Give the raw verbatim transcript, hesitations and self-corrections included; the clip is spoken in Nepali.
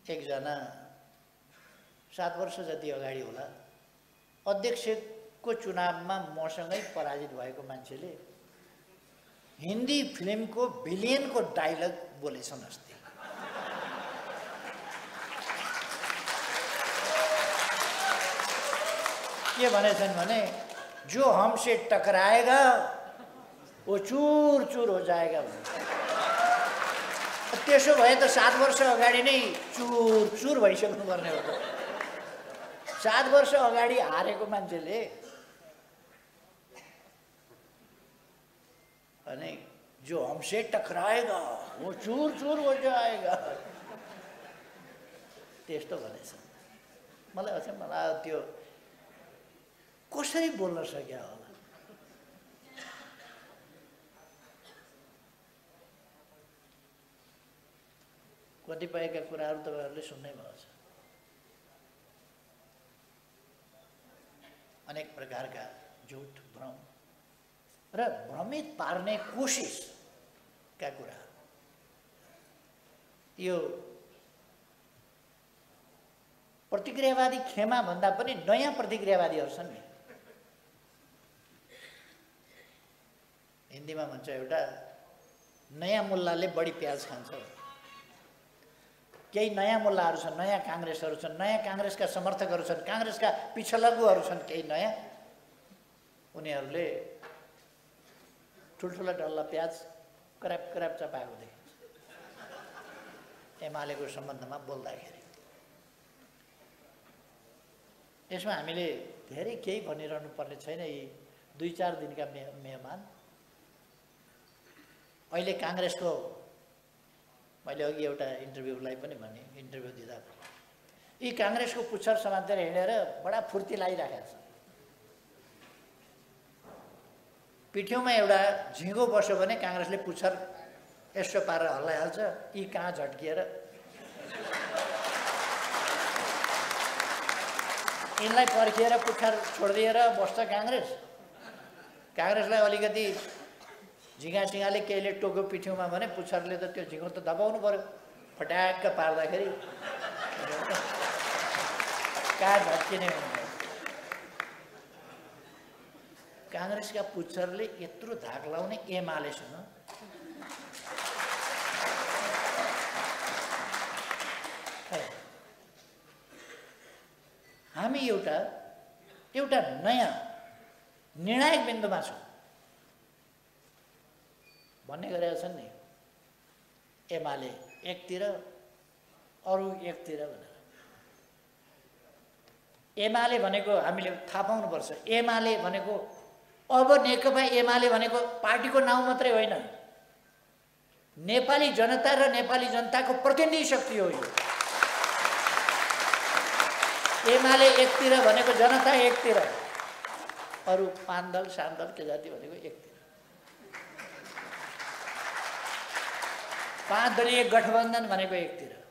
एकजना सात वर्ष जति अगाडि होला अध्यक्षको चुनावमा मसँगै पराजित भएको मान्छेले हिन्दी फिल्मको भिलियनको डायलग बोलेछन् अस्ति। के भनेछन् भने जो हमसे टकराएगा वो चूर चूर हो जाएगा। त्यसो भए त सात वर्ष अगाडि नै चूर चूर भइसक्नु पर्ने हो। सात वर्ष अगाडि हारेको मान्छेले अनि जो हमसे टकराएगा वो चूर चूर हो जाएगा त्यस्तो भनेछ। मलाई अझै मलाई त्यो कसरी बोल्न सक्या होला। कतिपयका कुराहरू तपाईहरुले सुन्नै भएको छ। अनेक प्रकारका झुट भ्रम र भ्रमित पार्ने कोसिसका कुरा। यो प्रतिक्रियावादी खेमा भन्दा पनि नयाँ प्रतिक्रियावादीहरू छन् नि। हिन्दीमा भन्छ एउटा नयाँ मुल्लाले बढी प्याज खान्छ। केही नयाँ मुल्लाहरू छन्, नयाँ काङ्ग्रेसहरू छन्, नयाँ काङ्ग्रेसका समर्थकहरू छन्, काङ्ग्रेसका पिछलग्गुहरू छन् केही नयाँ। उनीहरूले ठुल्ठुला डल्ला प्याज कराप कराप चपाएको देखिन्छ एमालेको सम्बन्धमा बोल्दाखेरि। यसमा हामीले धेरै केही भनिरहनु पर्ने छैन। यी दुई चार दिनका मे मेहमान अहिले काङ्ग्रेसको, मैले अघि एउटा इन्टरभ्यूलाई पनि भने, इन्टरभ्यू दिँदा यी काङ्ग्रेसको पुच्छर समातेर हिँडेर बडा फुर्ती लागिराखेको छ। पिठ्यौमा एउटा झिँगो बस्यो भने काङ्ग्रेसले पुच्छर यसो पारेर हल्लाइहाल्छ। यी कहाँ झट्किएर यिनलाई पर्खिएर पुच्छर छोडिदिएर बस्छ काङ्ग्रेस। काङ्ग्रेसलाई अलिकति झिँगा सिँगाले केहीले टोक्यो पिठ्यौमा भने पुच्छरले त त्यो झिँगो त दबाउनु पर्यो। फट्याक्क पार्दाखेरि कहाँ झट्किने हुने। काङ्ग्रेसका पुच्छरले यत्रो धाक लाउने एमालेसँग हामी एउटा एउटा नयाँ निर्णायक बिन्दुमा छौँ भन्ने गरेका छन् नि। एमाले एकतिर अरू एकतिर भनेर। एमाले भनेको हामीले थाहा पाउनुपर्छ। एमाले भनेको अब नेकपा एमाले भनेको पार्टीको नाउँ मात्रै होइन, नेपाली जनता र नेपाली जनताको प्रतिनिधि शक्ति हो यो। एमाले एकतिर भनेको जनता एकतिर, अरू पाँच दल सात दल के जाति भनेको एकतिर। पाँच दलीय गठबन्धन भनेको एकतिर।